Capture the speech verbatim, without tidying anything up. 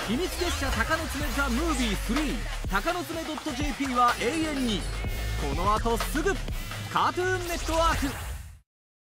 秘密結社鷹の爪ザ・ムービースリー鷹の爪 .jp は永遠にこの後すぐカートゥーンネットワーク。